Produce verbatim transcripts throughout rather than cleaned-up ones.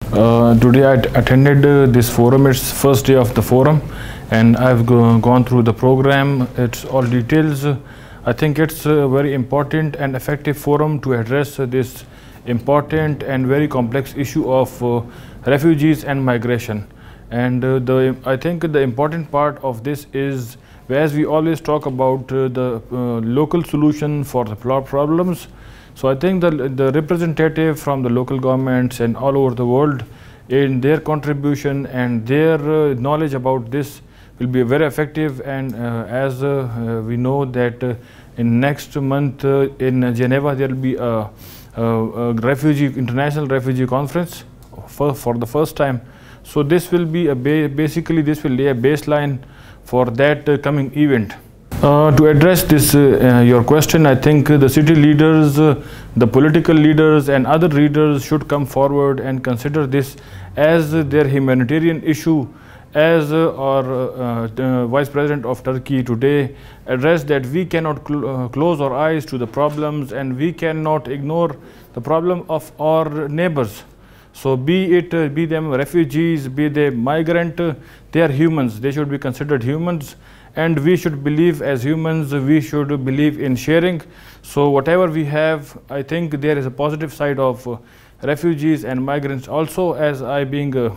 Uh, today I attended uh, this forum. It's first day of the forum, and I've go gone through the program. It's all details. I think it's a very important and effective forum to address uh, this important and very complex issue of uh, refugees and migration. And uh, the I think the important part of this is, as we always talk about uh, the uh, local solution for the problems. So I think the, the representative from the local governments and all over the world, in their contribution and their uh, knowledge about this will be very effective. And uh, as uh, uh, we know that uh, in next month uh, in Geneva there will be a, a, a refugee international refugee conference for, for the first time. So this will be a ba basically this will lay a baseline for that uh, coming event. Uh, to address this, uh, uh, your question, I think uh, the city leaders, uh, the political leaders and other leaders should come forward and consider this as uh, their humanitarian issue, as uh, our uh, uh, Vice President of Turkey today addressed that we cannot cl uh, close our eyes to the problems and we cannot ignore the problem of our neighbors. So be it, uh, be them refugees, be they migrant, uh, they are humans, they should be considered humans. And we should believe as humans, we should believe in sharing. So whatever we have, I think there is a positive side of uh, refugees and migrants also. As I being uh,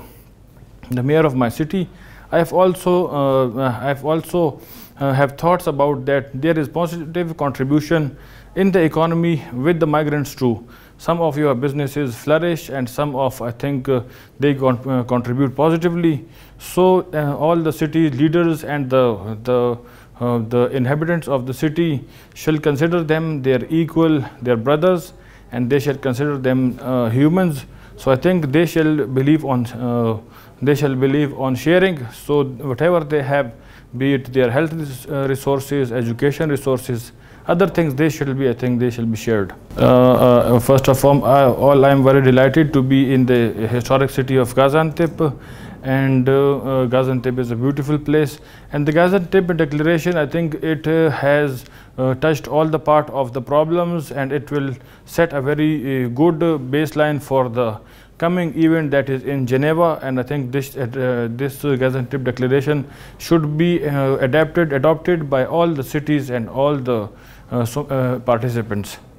the mayor of my city, I have also, uh, I have also uh, have thoughts about that there is positive contribution in the economy with the migrants too. Some of your businesses flourish and some of, I think, uh, they con uh, contribute positively. So uh, all the city leaders and the, the, uh, the inhabitants of the city shall consider them their equal, their brothers, and they shall consider them uh, humans. So I think they shall believe on, uh, they shall believe on sharing. So whatever they have, be it their health uh, resources, education resources, other things, they should be, I think they shall be shared. Uh, uh, first of all, I, all I am very delighted to be in the historic city of Gaziantep, and uh, uh, Gaziantep is a beautiful place. And the Gaziantep Declaration, I think it uh, has uh, touched all the part of the problems, and it will set a very uh, good uh, baseline for the coming event that is in Geneva. And I think this uh, this uh, Gaziantep Declaration should be uh, adapted, adopted by all the cities and all the uh, so, uh, participants.